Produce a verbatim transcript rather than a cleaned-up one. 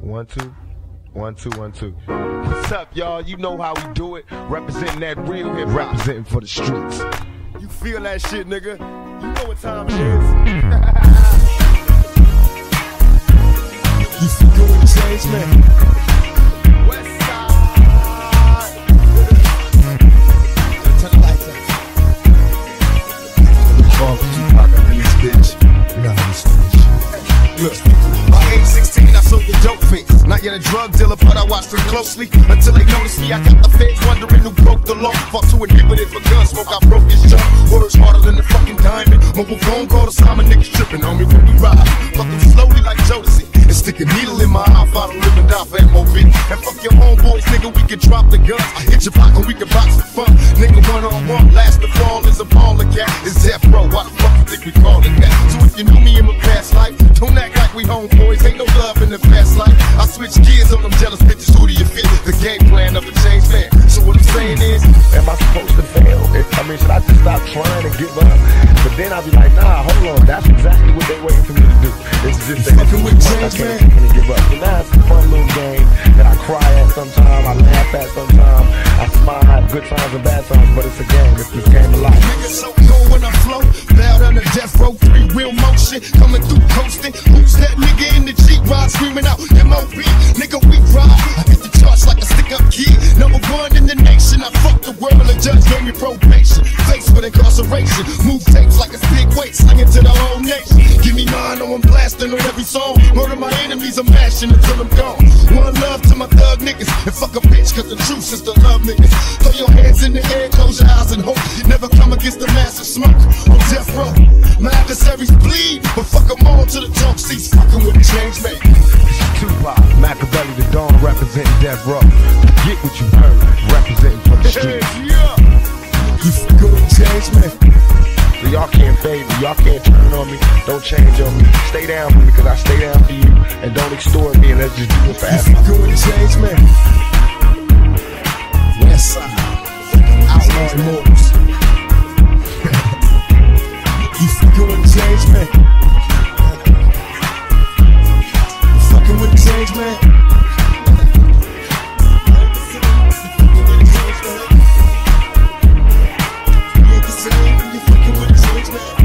One, two. One, two, one, two. What's up, y'all? You know how we do it. Representing that real hip hop. Representing for the streets. You feel that shit, nigga? You know what time it is. You feel good with change, man. Westside. Turn the lights up. Fuck you, I got these bitch. You know how this shit. Look. By age sixteen, I sold the dope fiends. Not yet a drug dealer, but I watched them closely until they noticed me. I got the feds wondering who broke the law. Fought to inhibit it for gun smoke, I broke his jaw. Words harder than the fucking diamond. Mobile phone call to Simon, niggas tripping on me when we ride. Fuck them slowly like Jodeci and stick a needle in my eye. Follow live and die for M O B. And fuck your homeboys, nigga, we can drop the guns. Hit your block and we can box for fun. Nigga, one on one, last the fall is a ball of gas. It's Deathrow, why the fuck you think we call it that? So if you knew me in my past life, don't act like we homeboys. Ain't no love in the past life. I switch gears on them jealous bitches. Who do you fit? The game plan of a changed man. So what I'm saying is, am I supposed to fail? If, I mean, should I just stop trying to give up? But then I'll be like, nah, hold on. That's exactly what they waiting for me to do. It's just that fucking with change, man. I can't give up. So now it's a fun little game that I cry at sometimes, I laugh at sometimes, I smile, I have good times and bad times, but it's a game. It's this game of life. Nigga, so cold when I flow, bow down to death row, three wheel motion, coming through coasting. Who's that nigga in the Jeep ride screaming out M O B? Nigga, we ride. I hit the charts like a stick-up kid. Number one in the nation. I fuck the world. The judge gave me probation. Faced with incarceration. Move tapes like a big weight, slinging to the whole nation. Give me mine, or I'm blasting on every song. Murder my enemies, I'm mashing until I'm gone. One love to my thug niggas. And fuck a bitch, cause the truth is to love niggas. Throw your hands in the air, close your eyes and hope you never come against the massive smoke. On death row, my adversaries bleed, but fuck them all to the talk seats. Fucking with the change, man. Tupac, Machiavelli, the Dawn, representing Death Row. Get what you heard, representing for the streets. Yeah. You feel good with change, man. So y'all can't fade me, y'all can't turn on me. Don't change on me. Stay down for me, cause I stay down for you. And don't extort me, and let's just do it forever. You feel good with change, man. Westside, Outlaw Immortalz. You feel good with change, man. With the change, man. You ain't the same when you're fucking with the change, man.